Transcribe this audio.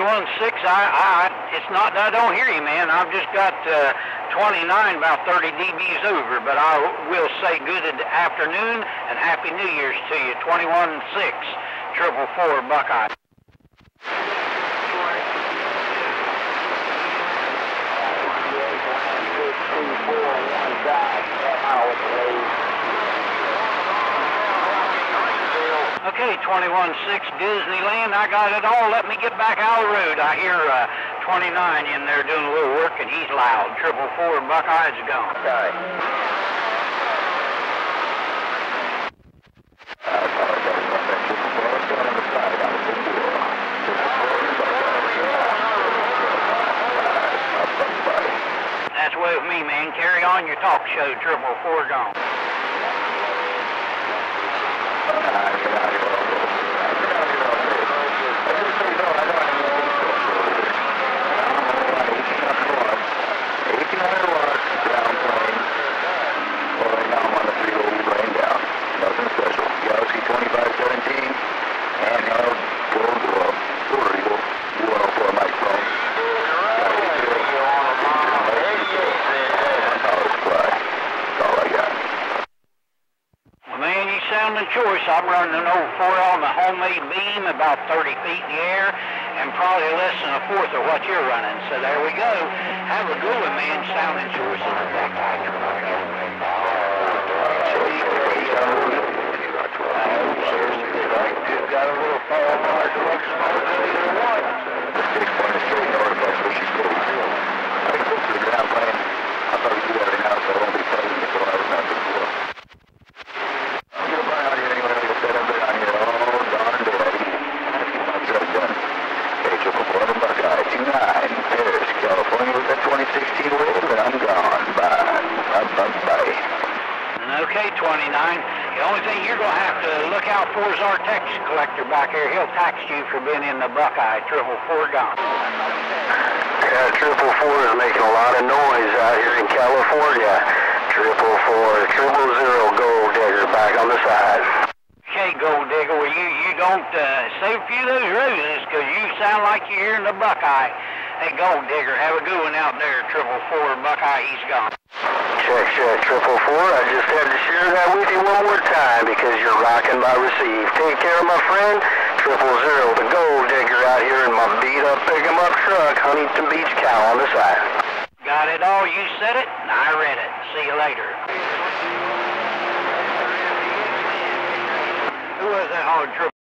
It's not that I don't hear you, man. I've just got 29, about 30 dBs over, but I will say good afternoon and Happy New Year's to you. 21-6, 444 Buckeye. Okay, 21-6 Disneyland. I got it all. Let me get back out of the road. I hear 29 in there doing a little work, and he's loud. 444 Buckeyes gone. Okay. That's the way with me, man. Carry on your talk show. 444 gone. Choice. I'm running an old 4 on the homemade beam, about 30 feet in the air, and probably less than a fourth of what you're running. So there we go. Have a good one, man. Sounding Choice in the Buckeye truck. Got a little fall mark. Looks like I thought you were right now, so I won't be telling you what I was not before. Okay, 29. The only thing you're going to have to look out for is our tax collector back here. He'll tax you for being in the Buckeye. 444 gone. Yeah, 444 is making a lot of noise out here in California. 444, 000 GoldDigger back on the side. Okay, GoldDigger, well, you don't save a few of those roses because you sound like you're here in the Buckeye. Hey, GoldDigger, have a good one out there. 444 Buckeye, he's gone. Check, 444. I just had to share that with you one more time because you're rocking my receive. Take care, my friend. 000, the GoldDigger out here in my beat-up, pick-em-up truck, Huntington Beach cow on the side. Got it all. You said it, and I read it. See you later. Who was that hard trip?